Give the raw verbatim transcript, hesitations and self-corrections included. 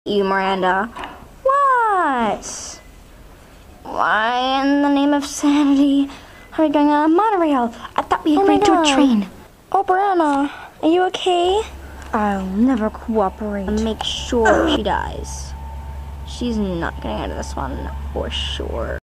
you, Miranda. What? Why in the name of sanity are we going on a monorail? I thought we Oh my agreed to a God. train. Oh, Brianna, are you okay? I'll never cooperate. And make sure she dies. She's not getting out of this one, for sure.